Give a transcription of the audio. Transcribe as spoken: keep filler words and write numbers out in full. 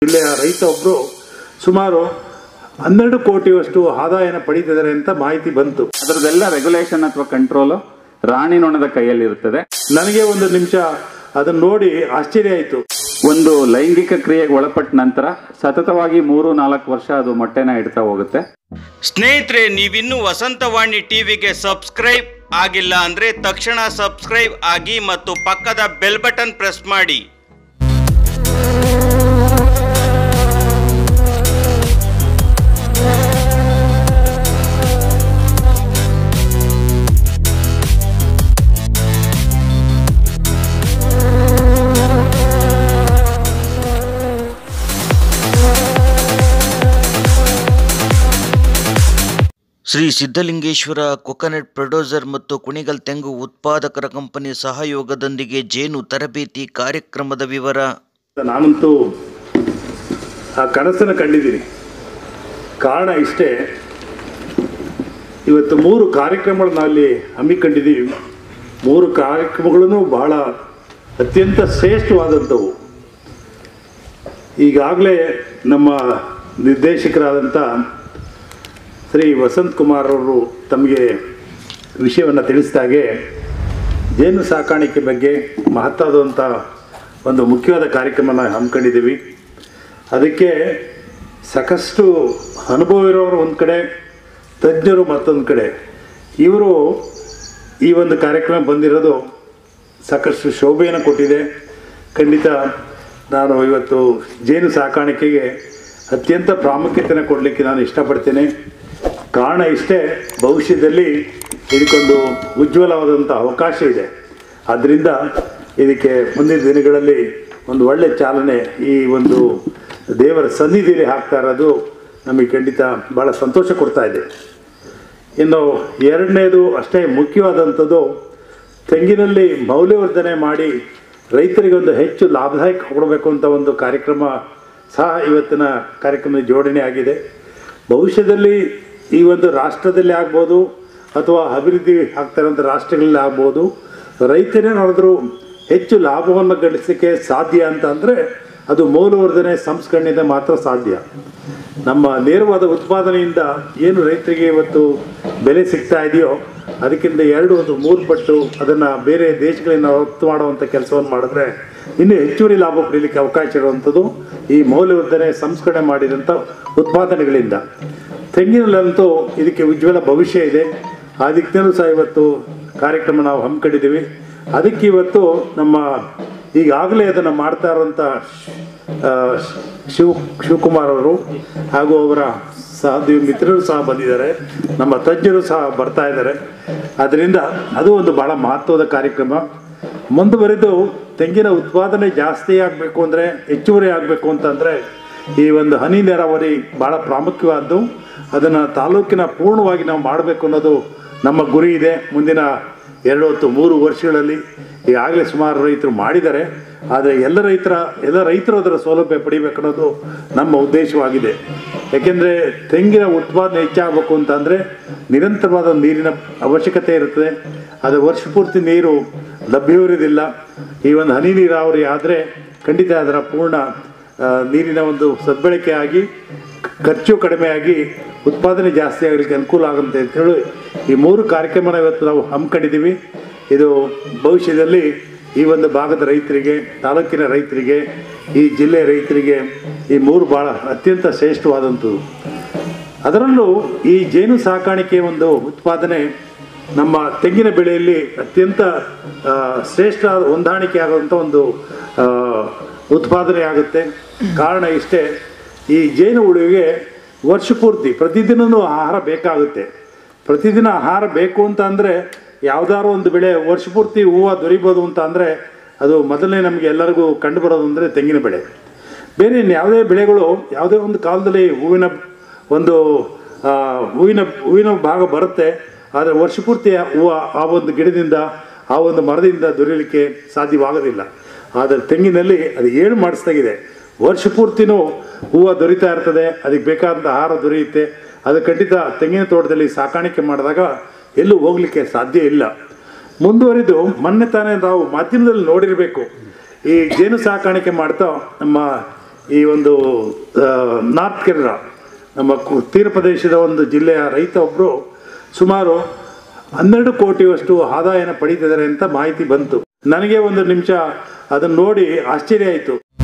ಜಿಲ್ಲೆಯ ರೈತ ಒಬ್ಬರು ಸುಮಾರು ಹನ್ನೆರಡು ಕೋಟಿಯಷ್ಟು ಆದಾಯನ ಪಡೀತಿದ್ದಾರೆ ಅಂತ ಮಾಹಿತಿ ಬಂತು. ಅದರದೆಲ್ಲ ರೆಗ್ಯುಲೇಷನ್ ಅಥವಾ ಕಂಟ್ರೋಲ್ ರಾಣಿ ನೊಣದ ಕೈಯಲ್ಲಿ ಇರುತ್ತದೆ. ನನಗೆ ಒಂದು ನಿಮಿಷ ಅದನ್ನ ನೋಡಿ ಆಶ್ಚರ್ಯ ಆಯಿತು. ಒಂದು ಲೈಂಗಿಕ ಕ್ರಿಯೆಗೆ ಒಳಪಟ್ಟ ನಂತರ ಸತತವಾಗಿ ಮೂರು ನಾಲ್ಕು ವರ್ಷ ಅದು ಮೊಟ್ಟೆನ ಇಡ್ತಾ ಹೋಗುತ್ತೆ. ಸ್ನೇಹಿತರೆ, ನೀವಿನ್ನೂ ವಸಂತವಾಣಿ ಟಿವಿಗೆ ಸಬ್ಸ್ಕ್ರೈಬ್ ಆಗಿಲ್ಲ ಅಂದ್ರೆ ತಕ್ಷಣ ಸಬ್ಸ್ಕ್ರೈಬ್ ಆಗಿ ಮತ್ತು ಪಕ್ಕದ ಬೆಲ್ ಬಟನ್ ಪ್ರೆಸ್ ಮಾಡಿ. ಶ್ರೀ ಸಿದ್ಧಲಿಂಗೇಶ್ವರ ಕೊಕೊನಟ್ ಪ್ರೊಡ್ಯೂಸರ್ ಮತ್ತು ಕುಣಿಗಲ್ ತೆಂಗು ಉತ್ಪಾದಕರ ಕಂಪನಿ ಸಹಯೋಗದೊಂದಿಗೆ ಜೇನು ತರಬೇತಿ ಕಾರ್ಯಕ್ರಮದ ವಿವರ. ನಾನಂತೂ ಆ ಕನಸನ್ನು ಕಂಡಿದ್ದೀನಿ. ಕಾರಣ ಇಷ್ಟೇ, ಇವತ್ತು ಮೂರು ಕಾರ್ಯಕ್ರಮಗಳನ್ನ ಅಲ್ಲಿ ಹಮ್ಮಿಕೊಂಡಿದ್ದೀವಿ. ಮೂರು ಕಾರ್ಯಕ್ರಮಗಳೂ ಬಹಳ ಅತ್ಯಂತ ಶ್ರೇಷ್ಠವಾದಂಥವು. ಈಗಾಗಲೇ ನಮ್ಮ ನಿರ್ದೇಶಕರಾದಂಥ ಶ್ರೀ ವಸಂತ್ ಕುಮಾರ್ ಅವರು ತಮಗೆ ವಿಷಯವನ್ನು ತಿಳಿಸಿದಾಗೆ ಜೇನು ಸಾಕಾಣಿಕೆ ಬಗ್ಗೆ ಮಹತ್ವದಂಥ ಒಂದು ಮುಖ್ಯವಾದ ಕಾರ್ಯಕ್ರಮನ ಹಮ್ಮಿಕೊಂಡಿದ್ದೀವಿ. ಅದಕ್ಕೆ ಸಾಕಷ್ಟು ಅನುಭವ ಇರೋರು ಒಂದು ಕಡೆ, ತಜ್ಞರು ಮತ್ತೊಂದು ಕಡೆ. ಇವರು ಈ ಒಂದು ಕಾರ್ಯಕ್ರಮ ಬಂದಿರೋದು ಸಾಕಷ್ಟು ಶೋಭೆಯನ್ನು ಕೊಟ್ಟಿದೆ. ಖಂಡಿತ ನಾನು ಇವತ್ತು ಜೇನು ಸಾಕಾಣಿಕೆಗೆ ಅತ್ಯಂತ ಪ್ರಾಮುಖ್ಯತೆಯನ್ನು ಕೊಡಲಿಕ್ಕೆ ನಾನು ಇಷ್ಟಪಡ್ತೇನೆ. ಕಾರಣ ಇಷ್ಟೇ, ಭವಿಷ್ಯದಲ್ಲಿ ಇದಕ್ಕೊಂದು ಉಜ್ವಲವಾದಂಥ ಅವಕಾಶ ಇದೆ. ಆದ್ದರಿಂದ ಇದಕ್ಕೆ ಮುಂದಿನ ದಿನಗಳಲ್ಲಿ ಒಂದು ಒಳ್ಳೆಯ ಚಾಲನೆ ಈ ಒಂದು ದೇವರ ಸನ್ನಿಧಿಯಲ್ಲಿ ಹಾಕ್ತಾ ಇರೋದು ನಮಗೆ ಖಂಡಿತ ಭಾಳ ಸಂತೋಷ ಕೊಡ್ತಾ ಇದೆ. ಇನ್ನು ಎರಡನೇದು ಅಷ್ಟೇ ಮುಖ್ಯವಾದಂಥದ್ದು, ತೆಂಗಿನಲ್ಲಿ ಮೌಲ್ಯವರ್ಧನೆ ಮಾಡಿ ರೈತರಿಗೆ ಒಂದು ಹೆಚ್ಚು ಲಾಭದಾಯಕ ಕೊಡಬೇಕು ಅಂತ ಒಂದು ಕಾರ್ಯಕ್ರಮ ಸಹ ಇವತ್ತಿನ ಕಾರ್ಯಕ್ರಮದ ಜೋಡಣೆ ಆಗಿದೆ. ಭವಿಷ್ಯದಲ್ಲಿ ಈ ಒಂದು ರಾಷ್ಟ್ರದಲ್ಲಿ ಆಗ್ಬೋದು ಅಥವಾ ಅಭಿವೃದ್ಧಿ ಆಗ್ತಾರಂಥ ರಾಷ್ಟ್ರಗಳಲ್ಲಿ ಆಗ್ಬೋದು, ರೈತರೇನಾದರೂ ಹೆಚ್ಚು ಲಾಭವನ್ನು ಗಳಿಸಲಿಕ್ಕೆ ಸಾಧ್ಯ ಅಂತ ಅಂದರೆ ಅದು ಮೌಲ್ಯವರ್ಧನೆ ಸಂಸ್ಕರಣೆಯಿಂದ ಮಾತ್ರ ಸಾಧ್ಯ. ನಮ್ಮ ನೇರವಾದ ಉತ್ಪಾದನೆಯಿಂದ ಏನು ರೈತರಿಗೆ ಇವತ್ತು ಬೆಲೆ ಸಿಗ್ತಾ ಇದೆಯೋ ಅದಕ್ಕಿಂತ ಎರಡು ಒಂದು ಮೂರು ಪಟ್ಟು ಅದನ್ನು ಬೇರೆ ದೇಶಗಳಿಂದ ರಫ್ತು ಮಾಡುವಂಥ ಕೆಲಸವನ್ನು ಮಾಡಿದ್ರೆ ಇನ್ನೂ ಹೆಚ್ಚುವರಿ ಲಾಭ ಪಡೀಲಿಕ್ಕೆ ಅವಕಾಶ ಇರುವಂಥದ್ದು ಈ ಮೌಲ್ಯವರ್ಧನೆ ಸಂಸ್ಕರಣೆ ಮಾಡಿದಂಥ ಉತ್ಪಾದನೆಗಳಿಂದ. ತೆಂಗಿನಲ್ಲಂತೂ ಇದಕ್ಕೆ ಉಜ್ವಲ ಭವಿಷ್ಯ ಇದೆ. ಆ ದಿಕ್ಕಿನಲ್ಲೂ ಸಹ ಇವತ್ತು ಕಾರ್ಯಕ್ರಮ ನಾವು ಹಮ್ಮಿಕೊಂಡಿದ್ದೀವಿ. ಅದಕ್ಕೆ ಇವತ್ತು ನಮ್ಮ ಈಗಾಗಲೇ ಅದನ್ನು ಮಾಡ್ತಾ ಇರೋಂಥ ಶಿವ ಶಿವಕುಮಾರ್ ಅವರು ಹಾಗೂ ಅವರ ಸಹೋದ್ಯೋಗಿ ಮಿತ್ರರು ಸಹ ಬಂದಿದ್ದಾರೆ, ನಮ್ಮ ತಜ್ಞರು ಸಹ ಬರ್ತಾ ಇದ್ದಾರೆ. ಅದರಿಂದ ಅದು ಒಂದು ಭಾಳ ಮಹತ್ವದ ಕಾರ್ಯಕ್ರಮ. ಮುಂದುವರೆದು ತೆಂಗಿನ ಉತ್ಪಾದನೆ ಜಾಸ್ತಿ ಆಗಬೇಕು ಅಂದರೆ, ಹೆಚ್ಚುವರಿ ಆಗಬೇಕು ಅಂತಂದರೆ ಈ ಒಂದು ಹನಿ ನೀರಾವರಿ ಭಾಳ ಪ್ರಾಮುಖ್ಯವಾದ್ದು. ಅದನ್ನು ತಾಲೂಕಿನ ಪೂರ್ಣವಾಗಿ ನಾವು ಮಾಡಬೇಕು ಅನ್ನೋದು ನಮ್ಮ ಗುರಿ ಇದೆ. ಮುಂದಿನ ಎರಡು ಹೊತ್ತು ಮೂರು ವರ್ಷಗಳಲ್ಲಿ ಈಗಾಗಲೇ ಸುಮಾರು ರೈತರು ಮಾಡಿದ್ದಾರೆ. ಆದರೆ ಎಲ್ಲ ರೈತರ ಎಲ್ಲ ರೈತರು ಅದರ ಸೌಲಭ್ಯ ಪಡಿಬೇಕು ಅನ್ನೋದು ನಮ್ಮ ಉದ್ದೇಶವಾಗಿದೆ. ಯಾಕೆಂದರೆ ತೆಂಗಿನ ಉತ್ಪಾದನೆ ಹೆಚ್ಚಾಗಬೇಕು ಅಂತಂದರೆ ನಿರಂತರವಾದ ನೀರಿನ ಅವಶ್ಯಕತೆ ಇರುತ್ತದೆ. ಅದು ವರ್ಷ ಪೂರ್ತಿ ನೀರು ಲಭ್ಯವಿರೋದಿಲ್ಲ. ಈ ಒಂದು ಹನಿ ನೀರಾವರಿ ಆದರೆ ಖಂಡಿತ ಅದರ ಪೂರ್ಣ ನೀರಿನ ಒಂದು ಸದ್ಬಳಕೆ ಆಗಿ ಖರ್ಚು ಕಡಿಮೆಯಾಗಿ ಉತ್ಪಾದನೆ ಜಾಸ್ತಿ ಆಗಲಿಕ್ಕೆ ಅನುಕೂಲ ಆಗುತ್ತೆ ಅಂತೇಳಿ ಈ ಮೂರು ಕಾರ್ಯಕ್ರಮನ ಇವತ್ತು ನಾವು ಹಮ್ಮಿಕೊಂಡಿದ್ದೀವಿ. ಇದು ಭವಿಷ್ಯದಲ್ಲಿ ಈ ಒಂದು ಭಾಗದ ರೈತರಿಗೆ, ತಾಲೂಕಿನ ರೈತರಿಗೆ, ಈ ಜಿಲ್ಲೆಯ ರೈತರಿಗೆ ಈ ಮೂರು ಭಾಳ ಅತ್ಯಂತ ಶ್ರೇಷ್ಠವಾದಂಥದ್ದು. ಅದರಲ್ಲೂ ಈ ಜೇನು ಸಾಕಾಣಿಕೆ ಒಂದು ಉತ್ಪಾದನೆ ನಮ್ಮ ತೆಂಗಿನ ಬೆಳೆಯಲ್ಲಿ ಅತ್ಯಂತ ಶ್ರೇಷ್ಠ ಹೊಂದಾಣಿಕೆ ಆಗುವಂಥ ಒಂದು ಉತ್ಪಾದನೆ ಆಗುತ್ತೆ. ಕಾರಣ ಇಷ್ಟೇ, ಈ ಜೇನು ಹುಳುವಿಗೆ ವರ್ಷ ಪೂರ್ತಿ ಪ್ರತಿದಿನವೂ ಆಹಾರ ಬೇಕಾಗುತ್ತೆ. ಪ್ರತಿದಿನ ಆಹಾರ ಬೇಕು ಅಂತ ಅಂದರೆ ಯಾವುದಾದ್ರು ಒಂದು ಬೆಳೆ ವರ್ಷ ಪೂರ್ತಿ ಹೂವು ದೊರಿಬೋದು ಅಂತ ಅಂದರೆ ಅದು ಮೊದಲನೇ ನಮಗೆ ಎಲ್ಲರಿಗೂ ಕಂಡು ಬರೋದು ಅಂದರೆ ತೆಂಗಿನ ಬೆಳೆ. ಬೇರೆ ಯಾವುದೇ ಬೆಳೆಗಳು ಯಾವುದೇ ಒಂದು ಕಾಲದಲ್ಲಿ ಹೂವಿನ ಒಂದು ಹೂವಿನ ಹೂವಿನ ಭಾಗ ಬರುತ್ತೆ, ಆದರೆ ವರ್ಷ ಪೂರ್ತಿ ಹೂವು ಆ ಒಂದು ಗಿಡದಿಂದ ಆ ಒಂದು ಮರದಿಂದ ದೊರೆಯಲಿಕ್ಕೆ ಸಾಧ್ಯವಾಗೋದಿಲ್ಲ. ಆದರೆ ತೆಂಗಿನಲ್ಲಿ ಅದು ಏನು ಮಾಡಿಸ್ದಾಗಿದೆ, ವರ್ಷ ಪೂರ್ತಿನೂ ಹೂವು ದೊರೀತಾ ಇರ್ತದೆ, ಅದಕ್ಕೆ ಬೇಕಾದಂಥ ಆಹಾರ ದೊರೆಯುತ್ತೆ. ಅದು ಖಂಡಿತ ತೆಂಗಿನ ತೋಟದಲ್ಲಿ ಸಾಕಾಣಿಕೆ ಮಾಡಿದಾಗ ಎಲ್ಲೂ ಹೋಗಲಿಕ್ಕೆ ಸಾಧ್ಯ ಇಲ್ಲ. ಮುಂದುವರಿದು ಮೊನ್ನೆ ತಾನೇ ನಾವು ಮಾಧ್ಯಮದಲ್ಲಿ ನೋಡಿರಬೇಕು, ಈ ಜೇನು ಸಾಕಾಣಿಕೆ ಮಾಡ್ತಾ ನಮ್ಮ ಈ ಒಂದು ನಾರ್ತ್ ಕೇರಳ ನಮ್ಮ ಕು- ತೀರ ಪ್ರದೇಶದ ಒಂದು ಜಿಲ್ಲೆಯ ರೈತ ಒಬ್ಬರು ಸುಮಾರು ಹನ್ನೆರಡು ಕೋಟಿಯಷ್ಟು ಆದಾಯನ ಪಡೀತಿದ್ದಾರೆ ಅಂತ ಮಾಹಿತಿ ಬಂತು. ನನಗೆ ಒಂದು ನಿಮಿಷ ಅದನ್ನು ನೋಡಿ ಆಶ್ಚರ್ಯ ಆಯಿತು.